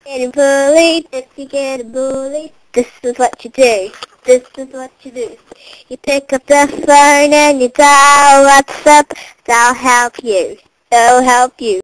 Getting bullied, if you get bullied, this is what you do. This is what you do. You pick up the phone and you dial what's up. They'll help you. They'll help you.